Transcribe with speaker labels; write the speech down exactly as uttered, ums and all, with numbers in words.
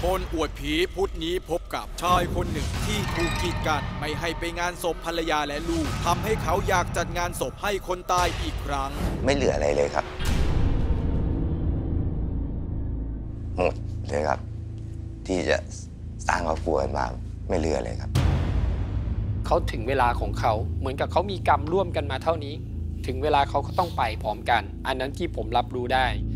Speaker 1: มนต์อวดผีพุธนี้พบกับชายคนหนึ่งที่ถูกกีดกันไม่ให้ไปงานศพภรรยาและลูกทำให้เขาอยากจัดงานศพให้คนตายอีกครั้ง
Speaker 2: ไม่เหลืออะไรเลยครับหมดเลยครับที่จะสร้างครอบครัวมาไม่เหลือเลยครับ
Speaker 3: เขาถึงเวลาของเขาเหมือนกับเขามีกรรมร่วมกันมาเท่านี้ถึงเวลาเขาก็ต้องไปพร้อมกันอันนั้นที่ผมรับรู้ได้